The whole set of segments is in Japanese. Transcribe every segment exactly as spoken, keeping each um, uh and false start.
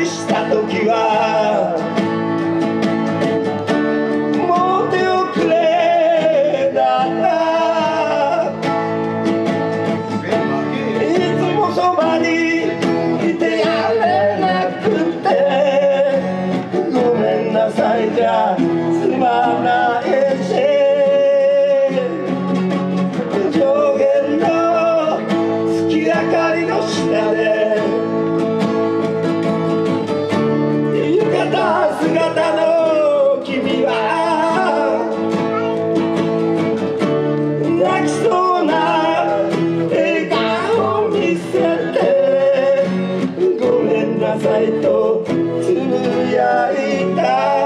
した時はもう手をくれだったいつもそばにいてやれなくてごめんなさいじゃすまないし上限の月明かりの下で浴衣姿の君は泣きそうな笑顔を見せてごめんなさいとつぶやいた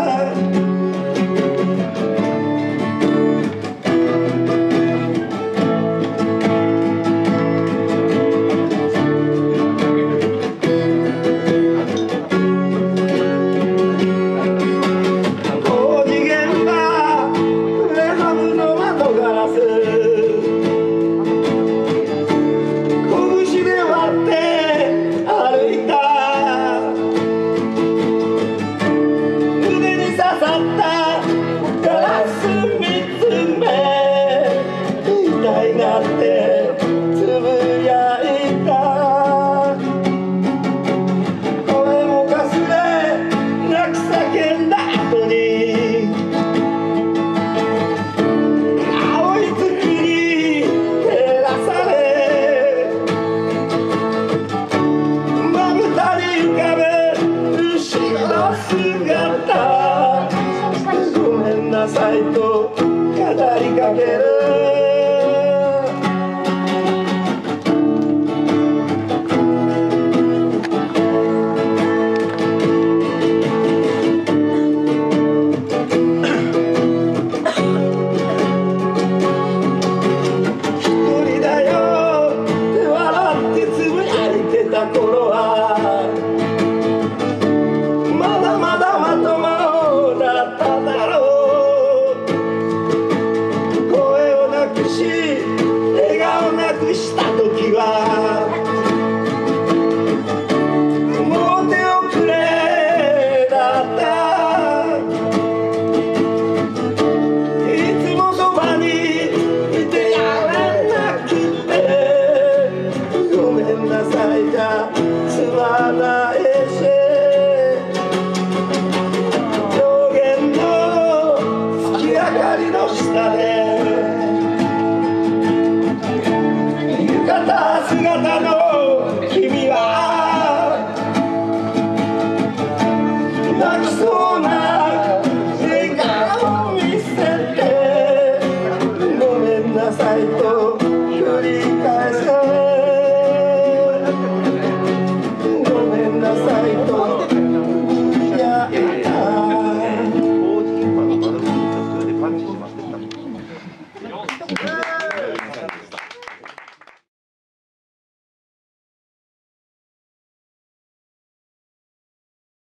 と語りかける一人だよって笑ってつぶやいてた頃はまだまだまともだっただろう笑顔なくした時はもう手をくれだったいつもそばにいてやれなくてごめんなさいじゃすまないし上限の月明かりの下で姿の